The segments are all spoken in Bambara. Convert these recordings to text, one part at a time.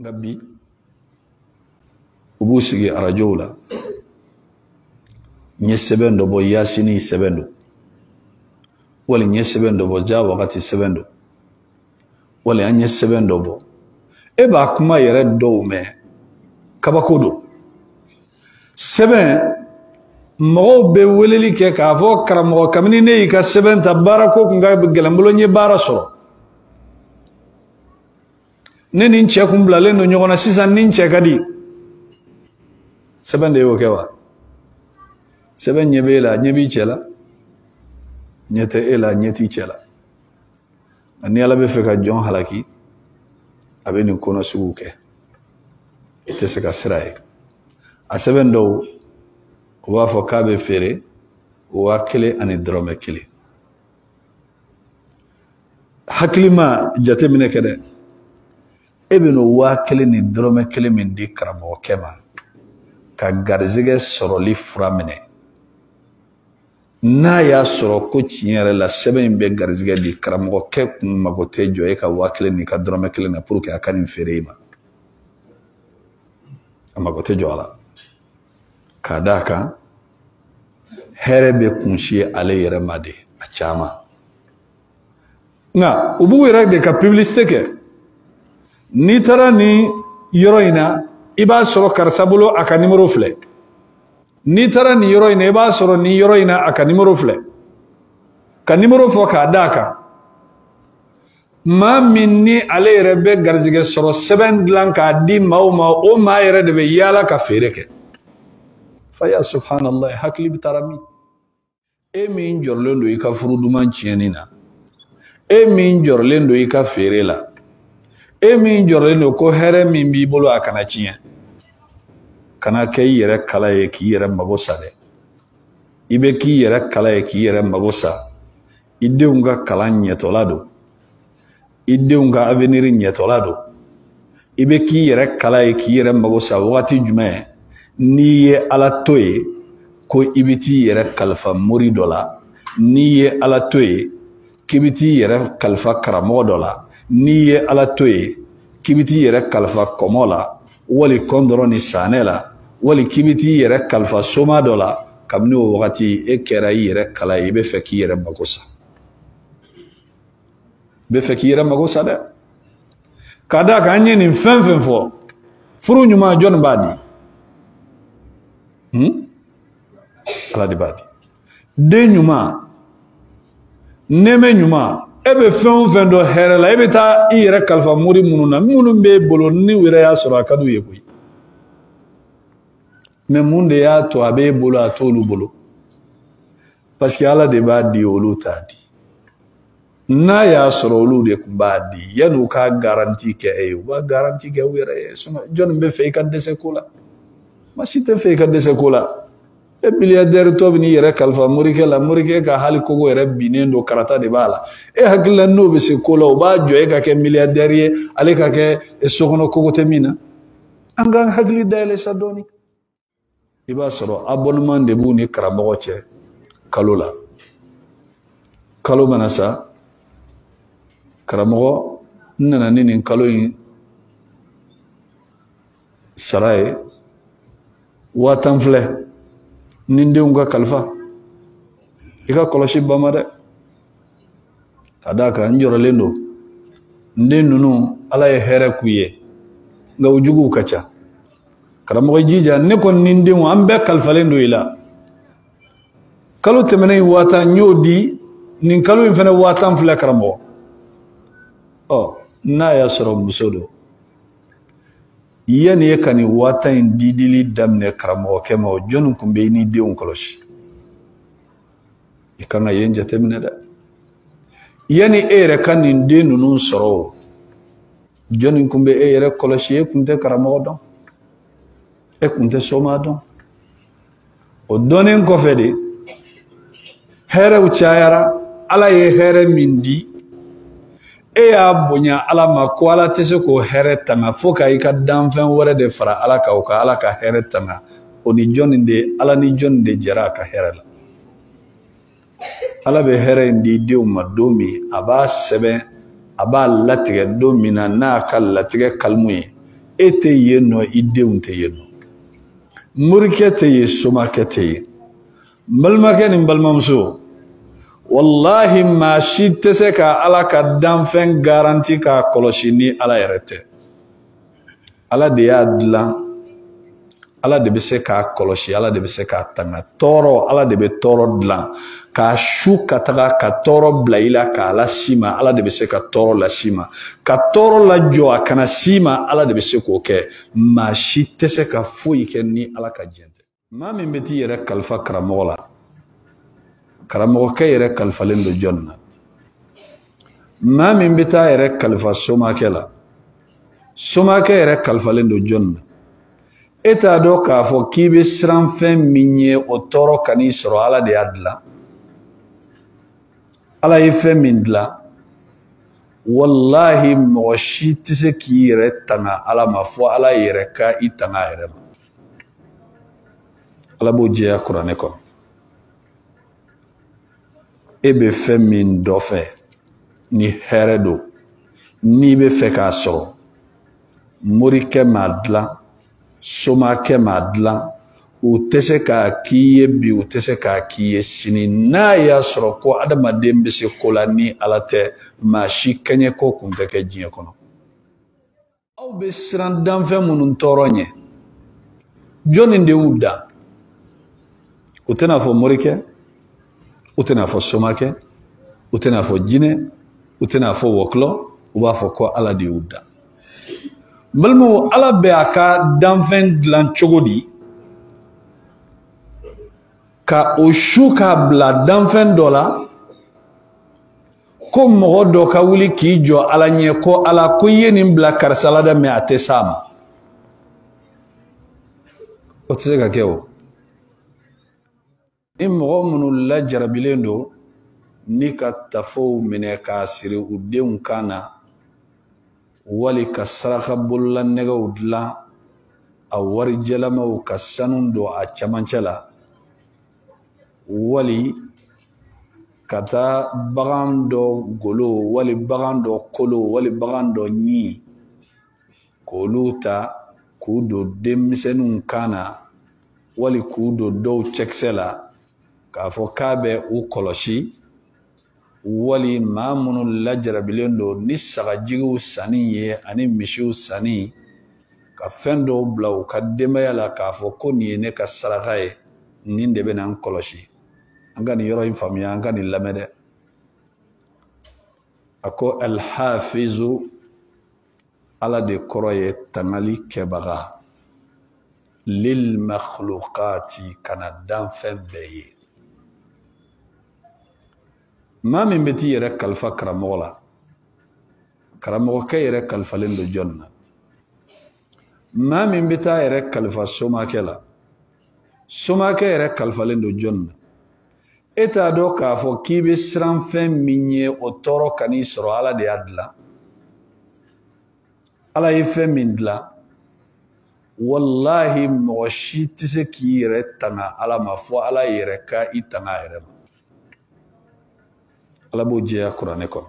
Gabi ubusigi arajola nye sebendo bo yasini sebendo wala nye sebendo bo ja wakati sebendo wala nye sebendo bo eba kuma yere do me kabakodo seben mo be weleli ke ka fo karamo kamini ne ka seben tabarako kunga gelambulo nye bara so ne nin che kumblale no nyogona sisan nin che kadi seben de yo kewa seben nyebela nyebi chela nyete ela nyeti chela ani ala be fe ka jon halaki abe ni kono suuke ite se ka siraye a seben do wa fo kabe fere wa kele ani drome kele haklima jate mine kede ebino wa kele ni drome kele min di karamo kema ka garzige soroli framene na ya soro ko tinyere la seben be garzige di karamo ke magote joye ka wa kele ni ka drome kele na pour que akani ferema amagote joala kadaka herebe kunshi ale yere made a chama nga ubu wera de ka publicité ke ni tara ni yoroina iba soro karsabulo aka numero fle ni tara ni yoroina iba soro ni yoroina aka numero fle ka numero fo ka daka ma minni ale yere be garzige soro 7 glan ka di mauma o ma yere de be yala ka fereke faya subhanallah hakli bitarami e min jorlendo ika furuduman cienina e min jorlendo ika ferela e min jorlendo ko here min bi bolo akana cien kana ke yere kala ye ki yere magosa de ibe ki yere kala ye ki yere magosa ideunga kala nyetolado ideunga avenir nyetolado ibe ki yere kala ye ki yere magosa wati jume niye ala toye ko ibiti yere kalfa muri dola niye ala toye kibiti yere kalfa karamo dola niye ala toye kibiti yere kalfa komola wali kondoro ni sanela wali kibiti yere kalfa soma dola kamni o wakati e kera yere kala ibe feki yere magosa be feki yere magosa de kada kanye ni fenfen fo furu nyuma jon badi ala di badi de nyuma neme nyuma ebe fen do herela ebe ta ire kalfa muri mununa munun be bolo ni wire ya soro akadu yeboy me munde ya to abe bolo atolu bolo parce que ala de badi olu tadi na ya soro olu de kubadi yanu ka garanti ke e wa garanti ke wire suma jon be fe ka dese kula machite fe ka dese kula e milliardaire to bini yere kalfa murike la murike ka hali kogo yere binendo karata de bala e hakilla no be se kola o ba joye ka ke milliardaire ale ka ke sokono kogo temina anga hakli dale sadoni iba soro abonnement de buni karamo che kalola kalo manasa karamo nana nini kalo saraye watan fle nindenga kalfa ika koloshi bamade kadaka njoro lendo ndenunu ala ye here kuye nga ujugu kacha karamo jija ne kon nindengu ambe kalfa lendo ila kalu temene wata nyodi nin kalu infene watan fle karamo oh na ya soro musodo yani yakani wata indidili damne karamo kema o jonu kumbe ni de on koloshi ikanga yenja temne da yani ere kan inde nunu soro jonu kumbe ere koloshi e kunte karamo don e kunte soma don o donen ko fedi here uchayara ala ye here mindi e ya bonya ala ma ko ala tese ko here tanga foka ika danfen wore de fara ala ka o ka ala ka here tanga oni joninde ala ni jonde jara ka here la ala be here ndi de umma domi aba sebe aba latige domina na kal latige kalmuye ete yeno idenw tɛ yeno morikɛ tɛ ye somakɛ tɛ ye balimakɛ ni balimamuso wallahi maa si tɛ se ka ala ka danfɛn garanti k'a kɔlɔsi ni ala yɛrɛ tɛ ala de y'a dilan ala de bɛ se k'a kɔlɔsi ala de bɛ se k'a tanga tɔɔrɔ ala de bɛ tɔɔrɔ dilan k'a su ka taga ka tɔɔrɔ bila i la k'a las'i ma ala de bɛ se ka tɔɔrɔ las'i ma ka tɔɔrɔ lajɔ a kana s'i ma ala de bɛ se k'o kɛ maa si tɛ se ka foyi kɛ ni ala ka jɛn tɛ maa min bɛ t'i yɛrɛ kalifa karamɔgɔ la karamɔgɔkɛ yɛrɛ kalifalen don jɔn na maa min bɛ taa yɛrɛ kalifa somakɛ la somakɛ yɛrɛ kalifalen don jɔn na e t'a dɔn k'a fɔ k'i bɛ siran fɛn min ye o tɔɔrɔ kan'i sɔrɔ ala de y'a dilan ala ye fɛn min dilan wallahi mɔgɔ si tɛ se k'i yɛrɛ tanga ala ma fo ala yɛrɛ ka i tanga a yɛrɛ ma ala b'o jɛya kuranɛ kɔnɔ e bɛ fɛn min dɔ fɛ ni hɛrɛ don n'i bɛ fɛ k'a sɔrɔ morikɛ m'a dilan somakɛ m'a dilan u tɛ se k'a k'i ye bi u tɛ se k'a k'i ye sini n'a y'a sɔrɔ ko adamaden bɛ se ko la ni ala tɛ maa si kɛɲɛ ko kun tɛ kɛ diɲɛ kɔnɔ aw bɛ siran danfɛn minnu tɔɔrɔ ɲɛ jɔnni de y'u da u tɛna fɔ morikɛ u tɛna fɔ somakɛ u tɛna fɔ jinɛ u tɛna fɔ wɔkulɔ u b'a fɔ ko ala de y'u da balimaw ala bɛ a ka danfɛn dilan cogo di ka o su k'a bila danfɛn dɔ la ko mɔgɔ dɔ ka wuli k'i jɔ ala ɲɛ ko ala ko i ye nin bila karisa la dɛ mɛ a tɛ s'a ma o tɛ se ka kɛ o ni mɔgɔ minnu lajarabilen don ni ka tafow minɛ k'a siri u denw kan na wali ka saraka bolola nɛgɛw dilan a warijɛlamaw ka sanu don a camancɛ la wali ka taa bagan dɔ golo wali bagan dɔ kolo wali bagan dɔ ɲi k'olu ta k'u don denmisɛnninw kan na wali k'u don dɔw cɛkisɛ la k'a fɔ k'a bɛ u kɔlɔsi wali maa minnu lajarabilen don ni sagajigiw sanni ye ani misiw sanni ka fɛn dɔw bila u ka denbaya la k'a fɔ ko nin ye ne ka saraka ye nin de bɛ na n kɔlɔsi an ka nin yɔrɔ in faamuya an ka nin lamɛn dɛ a ko alhafizu ala de kɔrɔ ye tangali kɛbaga lil makhlukati kana danfɛn bɛɛ ye maa min bɛ t'i yɛrɛ kalifa karamɔgɔ la karamɔgɔkɛ yɛrɛ kalifalen don jɔn na maa min bɛ taa yɛrɛ kalifa somakɛ la somakɛ yɛrɛ kalifalen don jɔn na e t'a dɔn k'a fɔ k'i bɛ siran fɛn min ye o tɔɔrɔ kan'i sɔrɔ ala de y'a dilan ala ye fɛn min dilan wallahi mɔgɔ si tɛ se k'i yɛrɛ tanga ala ma fo ala yɛrɛ ka i tanga a yɛrɛ ma ala b'o jɛya kuranɛ kɔnɔ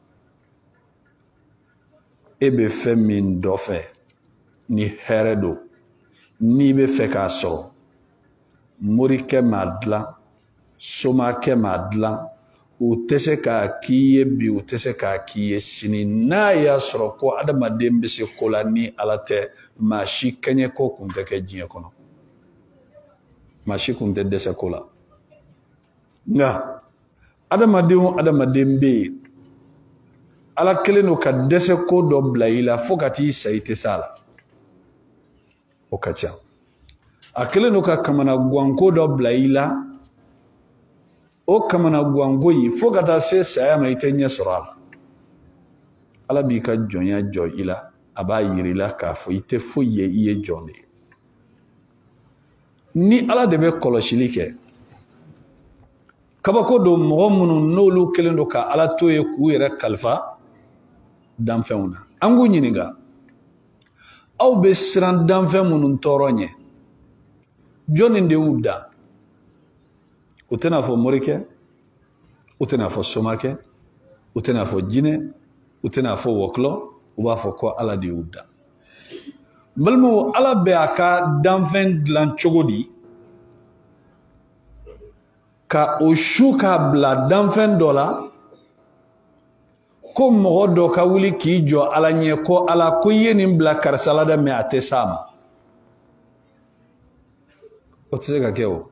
e bɛ fɛn min dɔ fɛ ni hɛrɛ don n'i bɛ fɛ k'a sɔrɔ morikɛ m'a dilan somakɛ m'a dilan u tɛ se k'a k'i ye bi u tɛ se k'a k'i ye sini n'a y'a sɔrɔ ko adamaden bɛ se ko la ni ala tɛ maa si kɛɲɛ ko kun tɛ kɛ diɲɛ kɔnɔ maa si kun tɛ dɛsɛ ko la nka adamaden o adamaden bɛ yen ala kelen don ka dɛsɛ ko dɔ bila i la fo ka t'i sa i tɛ s'a la o ka ca a kelen don ka kamana guwanko dɔ bila i la o kamana guwanko yi fo ka taa se saya ma i tɛ ɲɛ sɔrɔ a la ala b'i ka jɔnya jɔ i la a b'a yira i la k'a fɔ i tɛ foyi ye i ye jɔn de ye ni ala de bɛ kɔlɔsili kɛ kabako don mɔgɔ minnu n'olu kelen don ka ala to ye k'u yɛrɛ kalifa danfɛnw na an k'u ɲininka aw bɛ siran danfɛn minnu tɔɔrɔ ɲɛ jɔnni de y'u da u tɛna fɔ morikɛ u tɛna fɔ somakɛ u tɛna fɔ jinɛ u tɛna fɔ wɔkulɔ u b'a fɔ ko ala de y'u da balmo ala be aka danfen dilan cogo di ka o su ka bla danfen dɔ la ko mɔgɔ dɔ ka wuli k'i jɔ ala ɲɛ ko ala ko ye nin bila karisa la dɛ mɛ a tɛ s'a ma o tɛ se ka kɛ o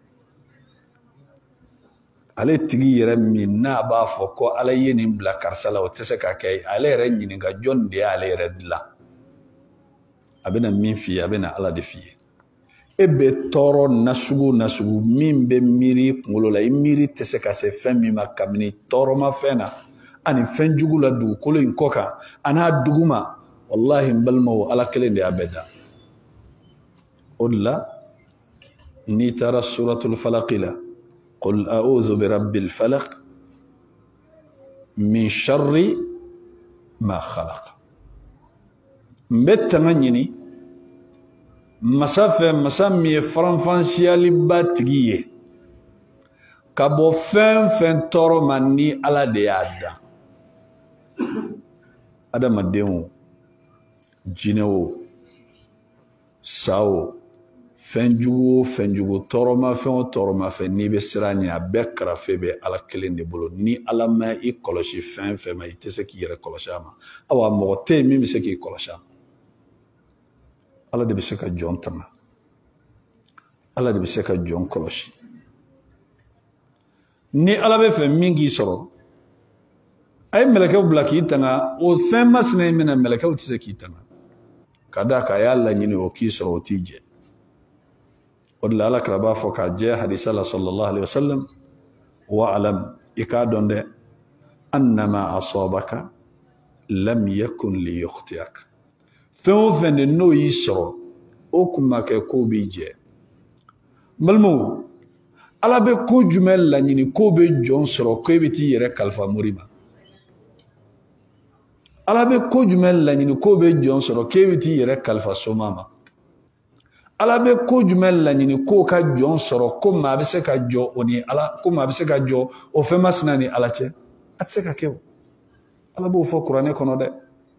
ale tigi yɛrɛ min n'a b'a fɔ ko ala ye nin bila karisa la o tɛ se ka kɛ ale yɛrɛ ɲininka jɔn de y'ale yɛrɛ dilan a bɛna min f'i ye a bɛna ala de f'i ye e bɛ tɔɔrɔ nasugu nasugu min bɛ miiri kunkolo la i miiri tɛ se ka se fɛn min ma kabini tɔɔrɔma fɛn na ani fɛn jugu la dugukolo in kɔ kan a n'a dugu ma wallahi n balimaw ala kelen de y'a bɛɛ da o de la n'i taara suratul falaqi la qul a'udhu bi rabbil falaq min sharri ma khalaq n bɛ tanga ɲini masa fɛ masa min ye faranfasiyaliba tigi ye ka bɔ fɛn fɛn tɔɔrɔ ma ni ala de y'a da adamadenw jinɛw saw fɛn jugu o fɛn jugu tɔɔrɔma fɛn o tɔɔrɔma fɛn n'i bɛ siran ɲɛ a bɛɛ karafe bɛ ala kelen de bolo ni ala ma i kɔlɔsi fɛn fɛn ma i tɛ se k'i yɛrɛ kɔlɔsi a ma awa mɔgɔ tɛ yen min bɛ se k'i kɔlɔsi a ma ala de bɛ se ka jɔn tanga ala de bɛ se ka jɔn kɔlɔsi ni ala bɛ fɛ min k'i sɔrɔ a ye mɛlɛkɛw bila k'i tanga o fɛn masina in minɛ mɛlɛkɛw tɛ se k'i tanga ka d'a kan a y'a laɲini o k'i sɔrɔ o t'i jɛ o de la ala kira b'a fɔ k'a jɛ hadisa la sallallahu alaihi wasallam wa alam i k'a dɔn dɛ annama asabaka lam yakun li yukhtiak fɛn o fɛn de n'o y'i sɔrɔ o kun ma kɛ k'o b'i jɛ balimaw ala bɛ ko jumɛn laɲini k'o bɛ jɔn sɔrɔ ko e bɛ t'i yɛrɛ kalifa mori ma ala bɛ ko jumɛn laɲini k'o bɛ jɔn sɔrɔ k'e bɛ t'i yɛrɛ kalifa soma ma ala bɛ ko jumɛn laɲini k'o ka jɔn sɔrɔ ko maa bɛ se ka jɔ o ni ala ko maa bɛ se ka jɔ o fɛn masina ni ala cɛ a tɛ se ka kɛ o ala b'o fɔ kuranɛ kɔnɔ dɛ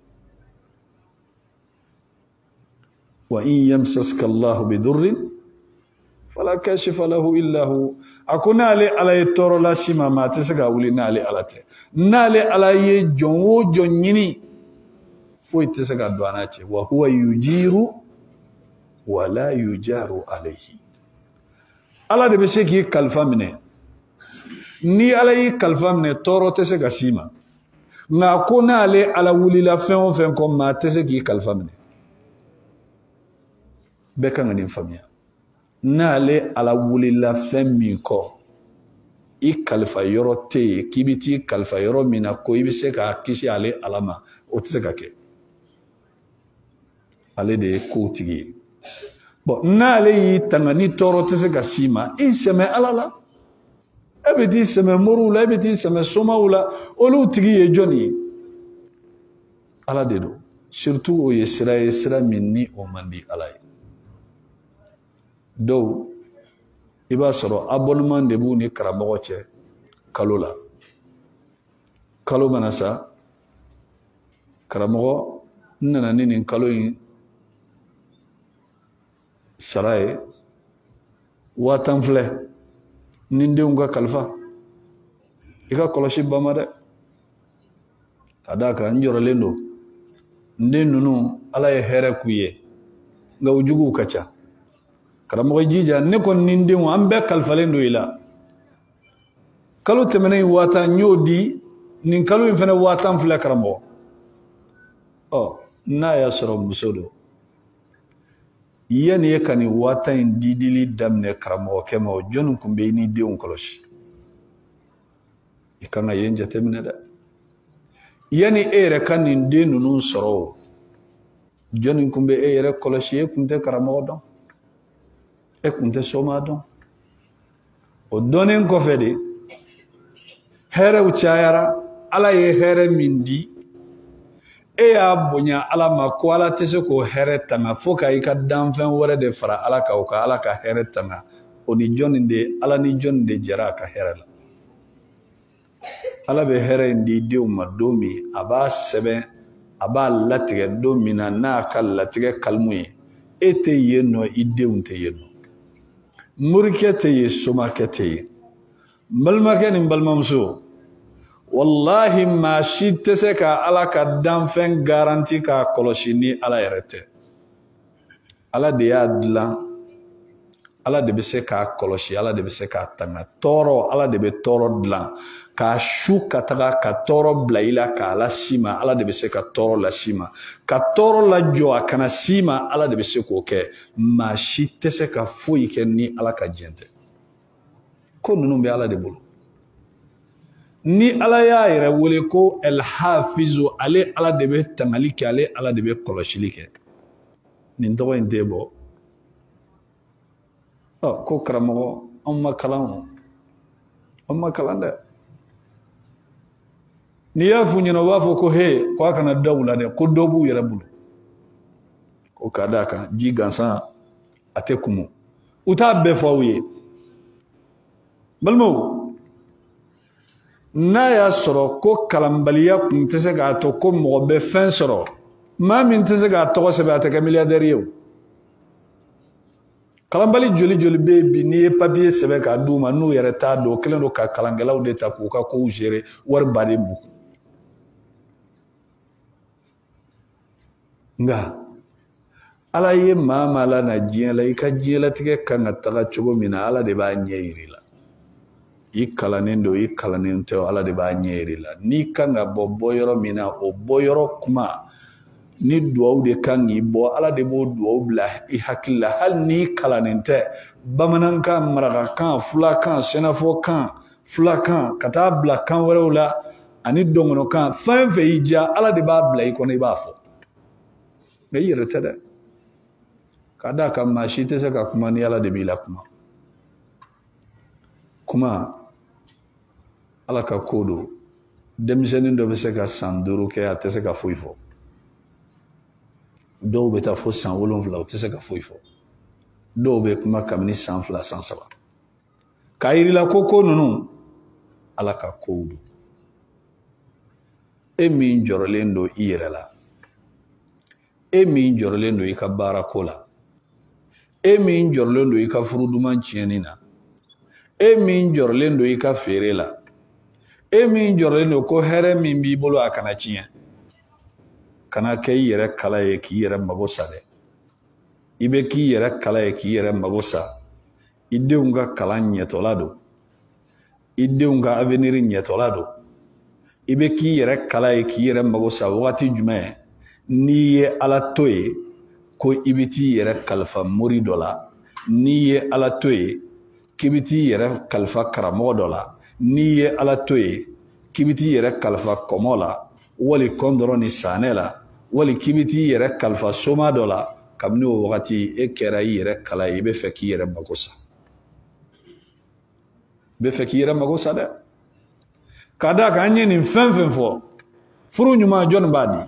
wa in yamsaska allahu bidurrin fala kashifa lahu illa hu a ko n'ale ala ye tɔɔrɔ lasi ma maa tɛ se ka wuli n'ale ala tɛ n'ale ala ye jɔn o jɔn ɲini foyi tɛ se ka don a n'a cɛ wa huwa yujiru wala yujaru alayhi ala de bɛ se k'i kalifa minɛ ni ala y'i kalifa minɛ tɔɔrɔ tɛ se ka s'i ma nka ko n'ale ala wulila fɛn o fɛn kɔ maa tɛ se k'i kalifa minɛ bɛɛ kan ka nin faamuya n'ale ala wulila fɛn min kɔ i kalifa yɔrɔ tɛ yen k'i bɛ t'i kalifa yɔrɔ min na ko i bɛ se k'a kisi ale ala ma o tɛ se ka kɛ ale de ye kow tigi ye bon n'ale y'i tanga ni tɔɔrɔ tɛ se ka s'i ma i sɛmɛ ala la e bɛ t'i sɛmɛ moriw la e bɛ t'i sɛmɛ somaw la olu tigi ye jɔn ye ala de don surtout o ye sira min ni o man di ala ye dɔw i b'a sɔrɔ abonnement de b'u ni karamɔgɔ cɛ kalo la kalo mana sa karamɔgɔ n nana ni nin kalo in sara ye 5000 filɛ ni n denw ka kalifa i ka kɔlɔsi ba ma dɛ ka d'a kan n jɔrɔlen don n den ninnu ala ye hɛrɛ k'u ye nka u juguw ka ca karamɔgɔ jija ne kɔni ni n denw an bɛɛ kalifalen don i la kalo tɛmɛnen in 5000 n y'o di nin kalo in fana 5000 filɛ karamɔgɔ ɔ n'a y'a sɔrɔ muso don yanni e ka nin 5000 in didili daminɛ karamɔgɔkɛ ma o jɔnni tun bɛ i ni denw kɔlɔsi i kan ka yen jateminɛ dɛ yanni e yɛrɛ ka nin den ninnu sɔrɔ o jɔnni tun bɛ e yɛrɛ kɔlɔsi e tun tɛ karamɔgɔ dɔn e tun tɛ soma dɔn o dɔnnen kɔfɛ de hɛrɛw cayara ala ye hɛrɛ min di e y'a bonya ala ma ko ala tɛ se k'o hɛrɛ tanga fo ka i ka danfɛn wɛrɛ de fara ala kan o ka ala ka hɛrɛ tanga o ni jɔnni de ala ni jɔnni de jɛra a ka hɛrɛ la ala bɛ hɛrɛ in di denw ma don min a b'a sɛbɛn a b'a latigɛ don min na n'a ka latigɛ kalimu ye e tɛ yen nɔ i denw tɛ yen nɔ morikɛ tɛ yen somakɛ tɛ yen balimakɛ ni balimamuso wallahi maa si tɛ se ka ala ka danfɛn garanti k'a kɔlɔsi ni ala yɛrɛ tɛ ala de y'a dilan ala de bɛ se k'a kɔlɔsi ala de bɛ se k'a tanga tɔɔrɔ ala de bɛ tɔɔrɔ dilan k'a su ka taga ka tɔɔrɔ bila i la k'a las'i ma ala de bɛ se ka tɔɔrɔ las'i ma ka tɔɔrɔ lajɔ a kana s'i ma ala de bɛ se k'o kɛ maa si tɛ se ka foyi kɛ ni ala ka jɛn tɛ ko ninnu bɛ ala de bolo ni ala y'a yɛrɛ wele ko el hafizu ale ala de bɛ tangali kɛ ale ala de bɛ kɔlɔsili kɛ nin tɔgɔ in tɛ bɔ ko karamɔgɔ anw ma kalan dɛ n'i y'a f'u ɲɛna u b'a fɔ ko he ko a kana da u la dɛ ko dɔ b'u yɛrɛ bolo ko ka d'a kan ji gansan a tɛ kumu u t'a bɛɛ fɔ aw ye balimaw n'a y'a sɔrɔ ko kalanbaliya tun tɛ se k'a to ko mɔgɔ bɛ fɛn sɔrɔ maa min tɛ se k'a tɔgɔ sɛbɛn a tɛ kɛ miliyardɛri ye o kalanbali joli joli bɛ yen bi n'i ye papiye sɛbɛn k'a d'u ma n'u yɛrɛ t'a dɔn o kɛlen don ka kalankɛlaw de ta k'u ka kow gérer wari baden b'u kun nka ala ye maa maa la na diɲɛ la i ka diɲɛlatigɛ kan ka taga cogo min na ala de b'a ɲɛ yir'i la i kalannen don i kalannen tɛ ala de b'a ɲɛ yir'i la n'i kan ka bɔ yɔrɔ min na o bɔyɔrɔ kuma ni duwawu de kan k'i bɔ ala de b'o duwawu bila i hakili la hali n'i kalannen tɛ bamanankan marakakan fulakan sɛnɛfɔkan fulakan ka taa bila kan wɛrɛw la ani dɔngɔnɔkan fɛn fɛn y'i diya ala de b'a bila i kɔnɔ i b'a fɔ mɛ i yɛrɛ tɛ dɛ ka d'a kan maa si tɛ se ka kuma ni ala de b'i la kuma ala ka ko don denmisɛnnin dɔ bɛ se ka san 5 kɛ a tɛ se ka foyi fɔ dɔw bɛ taa fo san 7 u tɛ se ka foyi fɔ dɔw bɛ kuma kabini san 2 san 3 k'a yirila ko ninnu ala ka kow don e min jɔrɔlen don i yɛrɛ la e min jɔrɔlen don i ka baarako la e min jɔrɔlen don i ka furuduman tiɲɛni na e min jɔrɔlen don i ka feere la e min jɔrɔlen don ko hɛrɛ min b'i bolo a kana tiɲɛ kana kɛ i yɛrɛ kala ye k'i yɛrɛ mago sa dɛ i bɛ k'i yɛrɛ kala ye k'i yɛrɛ mago sa i denw ka kalan ɲɛtɔla don i denw ka avenir ɲɛtɔla don i bɛ k'i yɛrɛ kala ye k'i yɛrɛ mago sa wagati jumɛn n'i ye ala to ye ko i bɛ t'i yɛrɛ kalifa mori dɔ la n'i ye ala to ye k'i bɛ t'i yɛrɛ kalifa karamɔgɔ dɔ la n'i ye ala to ye k'i bɛ t'i yɛrɛ kalifa kɔmɔ la wali kɔndɔrɔ ni sanɛ la wali k'i bɛ t'i yɛrɛ kalifa soma dɔ la kabini o wagati e kɛra i yɛrɛ kala ye i bɛ fɛ k'i yɛrɛ mago sa i bɛ fɛ k'i yɛrɛ mago sa dɛ ka d'a kan an ye nin fɛn fɛn fɔ furu ɲuman jɔnni b'a di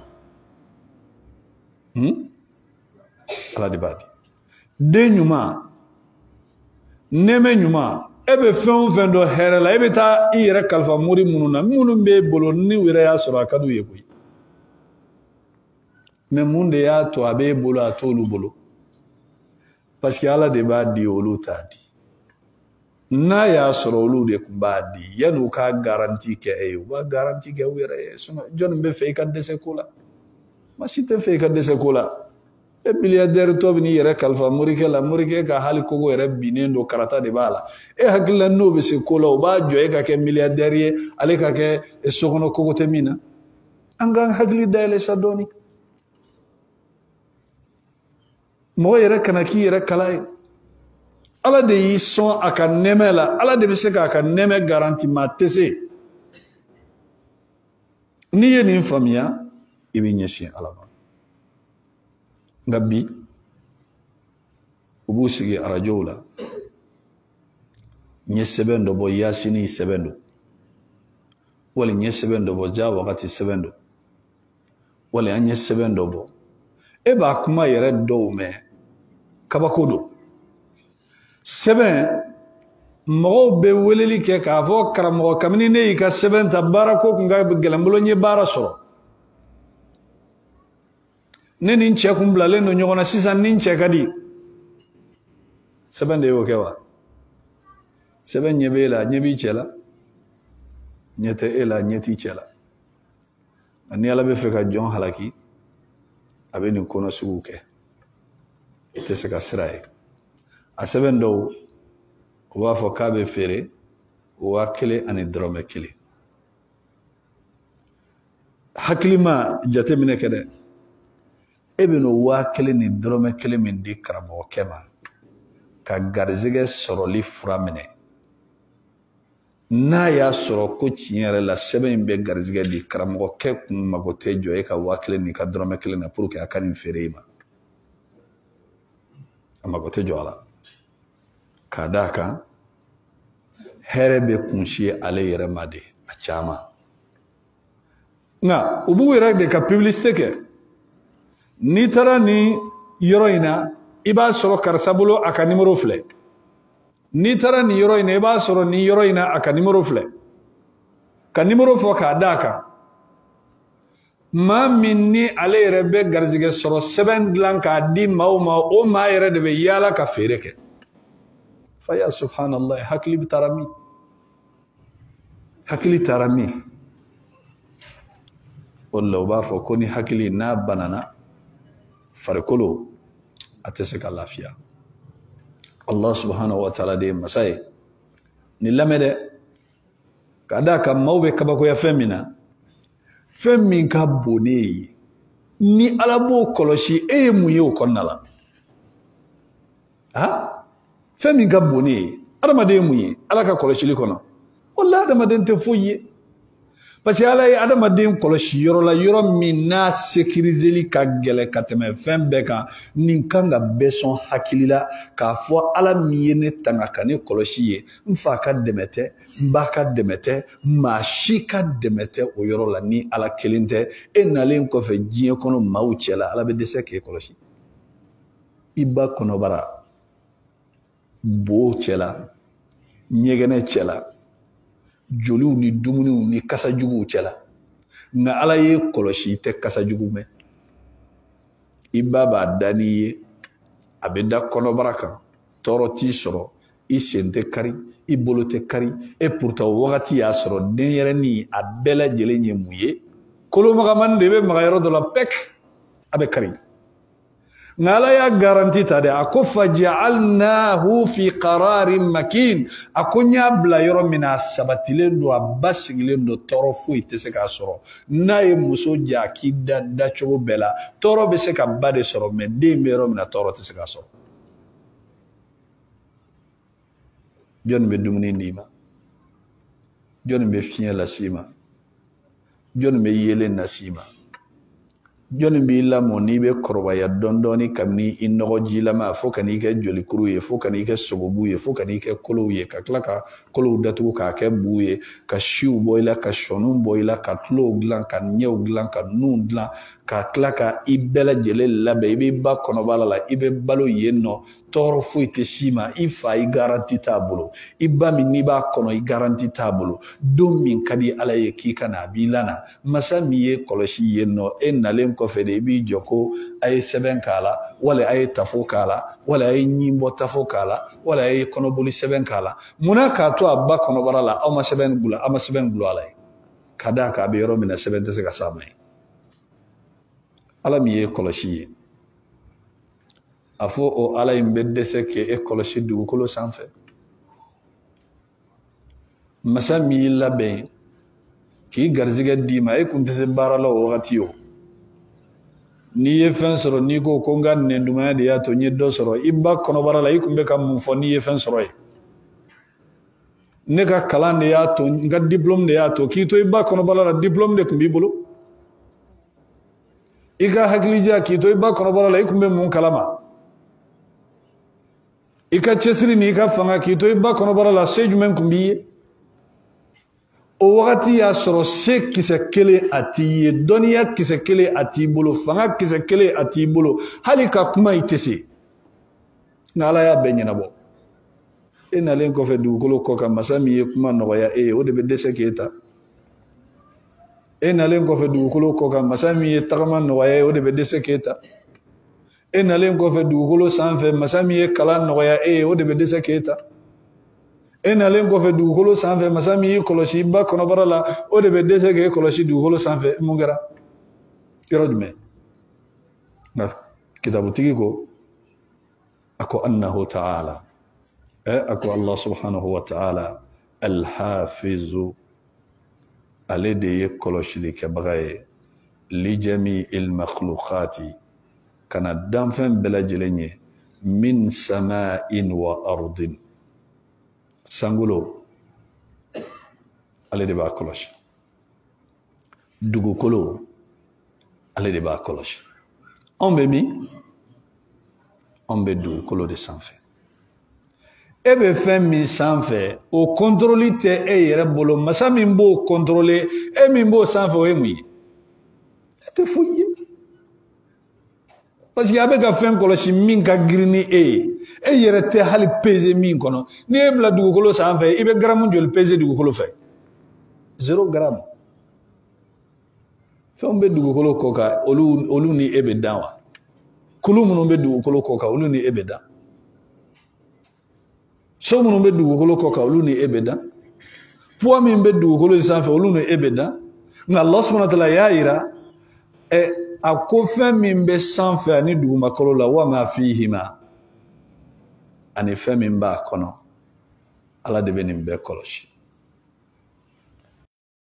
ala de b'a di den ɲuman nɛmɛ ɲuman e bɛ fɛn o fɛn dɔ hɛrɛ la e bɛ taa i yɛrɛ kalifa mori minnu na minnu b'e bolo ni u yɛrɛ y'a sɔrɔ a ka d'u ye koyi mɛ mun de y'a to a b'e bolo a t'olu bolo parce que ala de b'a di olu t'a di n'a y'a sɔrɔ olu de tun b'a di yanni u ka garanti kɛ e ye u b'a garanti kɛ u yɛrɛ ye jɔnni bɛ fɛ i ka dɛsɛ ko la maa si tɛ fɛ i ka dɛsɛ ko la e miliyardɛri tɔ bɛ n'i yɛrɛ kalifa morikɛ la morikɛ ka hali kogo yɛrɛ binnen don karata de b'a la e hakili la n'o bɛ se ko la o b'a jɔ e ka kɛ miliyardɛri ye ale ka kɛ sokɔnɔ kogo tɛ min na an k'an hakili dayɛlɛ sa dɔɔni mɔgɔ yɛrɛ kana k'i yɛrɛ kala ye ala de y'i sɔn a ka nɛmɛ la ala de bɛ se k'a ka nɛmɛ garanti maa tɛ se n'i ye nin faamuya i bɛ ɲɛsin ala ma nka bi u b'u sigi arajow la n ye sɛbɛn dɔ bɔ yasini sɛbɛn don wali n ye sɛbɛn dɔ bɔ ja wagati sɛbɛn don wali an ye sɛbɛn dɔ bɔ e b'a kuma yɛrɛ dɔw mɛn kabako don sɛbɛn mɔgɔw bɛ weleli kɛ k'a fɔ karamɔgɔ kabini ne y'i ka sɛbɛn ta baara ko kun ka gɛlɛn bolo n ye baara sɔrɔ ne nin cɛ kun bilalen don ɲɔgɔn na sisan nin cɛ ka di sɛbɛn de y'o kɛ wa sɛbɛn ɲɛ b'e la ɲɛ b'i cɛ la ɲɛ tɛ e la ɲɛ t'i cɛ la ni Ala bɛ fɛ ka jɔn halaki a bɛ nin kɔnɔ sugu kɛ i tɛ se ka sira ye a sɛbɛn dɔw o b'a fɔ k'a bɛ feere 1,000 ani dɔrɔmɛ 1 hakili ma jateminɛ kɛ dɛ e bɛ n'o 1,000 ni dɔrɔmɛ 1 min di karamɔgɔkɛ ma ka garizɛgɛ sɔrɔli fura minɛ n'a y'a sɔrɔ ko tiɲɛ yɛrɛ la sɛbɛn in bɛ garizɛgɛ di karamɔgɔkɛ kun mago tɛ jɔ e ka 1,000 ni ka dɔrɔmɛ 1 na pour que a ka nin feere i ma a mago tɛ jɔ a la k'a d'a kan hɛrɛ bɛ kunsi ale yɛrɛ ma de a caman nka u b'u yɛrɛ de ka publicité kɛ n'i taara ni yɔrɔ in na i b'a sɔrɔ karisa bolo a ka numéro filɛ n'i taara ni yɔrɔ in na i b'a sɔrɔ ni yɔrɔ in na a ka numéro filɛ ka numéro fɔ k'a d'a kan maa min ni ale yɛrɛ bɛ garizɛgɛ sɔrɔ sɛbɛn dilan k'a di maaw ma o maa yɛrɛ de bɛ yaala ka feere kɛ fa ya subhanallah hakili taara min hakili taara min o la u b'a fɔ ko ni hakili n'a banana farikolo a tɛ se ka lafiya Allah subhanahu wa ta'ala de ye masa ye ni lamɛn dɛ ka d'a kan maaw bɛ kabakoya fɛn min na fɛn min ka bon ne ye ni Ala b'o kɔlɔsi e ye mun ye o kɔnɔna la fɛn min ka bon ne ye adamaden ye mun ye Ala ka kɔlɔsili kɔnɔ wallahi adamaden tɛ foyi ye parce que Ala ye adamaden kɔlɔsi yɔrɔ la yɔrɔ min n'a sécuriseli ka gɛlɛn ka tɛmɛ fɛn bɛɛ kan nin kan ka bɛɛ sɔn hakili la k'a fɔ Ala min ye ne tanga ka ne kɔlɔsi ye n fa ka dɛmɛ tɛ n ba ka dɛmɛ tɛ maa si ka dɛmɛ tɛ o yɔrɔ la ni Ala kelen tɛ e nalen kɔfɛ diɲɛ kɔnɔ maaw cɛ la Ala bɛ dɛsɛ k'e kɔlɔsi i ba kɔnɔbara bo cɛ la ɲɛgɛnɛ cɛ la joliw ni dumuniw ni kasajuguw cɛ la nka Ala ye kɔlɔsi i tɛ kasajugu mɛn i ba b'a da n'i ye a bɛ da kɔnɔbara kan tɔɔrɔ t'i sɔrɔ i sen tɛ kari i bolo tɛ kari e pourtant wagati y'a sɔrɔ denyɛrɛnin a bɛɛ lajɛlen ye mun ye kolomagamanin de bɛ maga yɔrɔ dɔ la pɛk a bɛ kari nka Ala y'a garanti ta dɛ a ko faja'alnahu fi qararin makin a ko n y'a bila yɔrɔ min na a sabatilen don a basigilen don tɔɔrɔ foyi tɛ se k'a sɔrɔ n'a ye muso ja k'i da dacogo bɛɛ la tɔɔrɔ bɛ se ka ba de sɔrɔ mais den bɛ yɔrɔ min na tɔɔrɔ tɛ se k'a sɔrɔ jɔnni bɛ dumuni d'i ma jɔnni bɛ fiɲɛ las'i ma jɔnni bɛ yeelen las'i ma jɔnni b'i lamɔ n'i bɛ kɔrɔbaya dɔɔni kabini i nɔgɔjilama fo ka n'i kɛ jolikuru ye fo ka n'i kɛ sogobu ye fo ka n'i kɛ kolow ye ka tila ka kolow datugu k'a kɛ bu ye ka siw bɔ i la ka sɔniw bɔ i la ka tulow dilan ka ɲɛw dilan ka nuw dilan ka tila ka i bɛɛ lajɛlen labɛn i b'i ba kɔnɔbara la i bɛ balo yen nɔ tɔɔrɔ foyi tɛ s'i ma i fa i garanti t'a bolo i ba min n'i b'a kɔnɔ i garanti t'a bolo don min ka di Ala ye k'i ka na a b'i lana masa min ye kɔlɔsi yen nɔ e nalen kɔfɛ de i b'i jɔ ko a ye sɛbɛn k'a la wala a ye tafo k'a la wala a ye ɲinbɔ tafo k'a la wala a ye kɔnɔboli sɛbɛn k'a la munna k'a to a ba kɔnɔbara la aw ma sɛbɛn gula aw ma sɛbɛn gulɔ a la ye ka d'a kan a bɛ yɔrɔ min na sɛbɛn tɛ se ka s'a ma ye Ala min ye kɔlɔsi ye a fɔ o Ala in bɛ dɛsɛ k'e kɔlɔsi dugukolo sanfɛ masa min y'i labɛn k'i garizɛgɛ d'i ma e kun tɛ se baara la o wagati o n'i ye fɛn sɔrɔ n'i ko ko n ka nɛndumanya de y'a to n ye dɔ sɔrɔ i ba kɔnɔbara la i kun bɛ ka mun fɔ n'i ye fɛn sɔrɔ ye ne ka kalan de y'a to n ka diplôme de y'a to k'i to i ba kɔnɔbara la diplôme de kun b'i bolo i ka hakilija k'i to i ba kɔnɔbara la i kun bɛ mun kalama i ka cɛsiri ni i ka fanga k'i to i ba kɔnɔbara la se jumɛn kun b'i ye o wagati y'a sɔrɔ se kisɛ kelen a t'i ye dɔnniya kisɛ kelen a t'i bolo fanga kisɛ kelen a t'i bolo hali ka kuma i tɛ se nka Ala y'a bɛɛ ɲɛnabɔ e nalen kɔfɛ dugukolo kɔ kan masa min ye kuma nɔgɔya e ye o de bɛ dɛsɛ k'e ta e nalen kɔfɛ dugukolo kɔ kan masa min ye tagama nɔgɔya o de bɛ dɛsɛ k'e ta e nalen kɔfɛ dugukolo sanfɛ masa min ye kalan nɔgɔya e o de bɛ dɛsɛ k'e ta e nalen kɔfɛ dugukolo sanfɛ masa min y'i kɔlɔsi ba kɔnɔbara la o de bɛ dɛsɛ k'e kɔlɔsi dugukolo sanfɛ mun kɛra yɔrɔ jumɛn nka kitabutigi ko a ko annahu ta'ala a ko Allah subhanahu wa ta'ala al-hafizu ale de ye kɔlɔsili kɛbaga ye li jami'il makhluqati kana danfɛn bɛɛ lajɛlen ye min sama'in wa ardin sangolo ale de b'a kɔlɔsi dugukolo ale de b'a kɔlɔsi anw bɛ min anw bɛ dugukolo de sanfɛ e bɛ fɛn min sanfɛ o contrôle tɛ e yɛrɛ bolo masa min b'o contrôler e min b'o sanfɛ o ye mun ye e tɛ foyi ye parce que a bɛ ka fɛn kɔlɔsi min ka girin ni e ye e yɛrɛ tɛ hali peser min kɔnɔ ni e bila dugukolo sanfɛ i bɛ gramme joli peser dugukolo fɛ 0 gramme fɛnw bɛ dugukolo kɔ kan olu ni e bɛ dan wa kulu minnu bɛ dugukolo kɔ kan olu ni e bɛ dan so minnu bɛ dugukolo kɔ kan olu ni e bɛ dan poids min bɛ dugukolo sanfɛ olu ni e bɛ dan nka Allah subhanahu wa ta'ala y'a yira a ko fɛn min bɛ sanfɛ ani dugumakolo la wa ma fihima ani fɛn min b'a kɔnɔ Allah de bɛ nin bɛɛ kɔlɔsi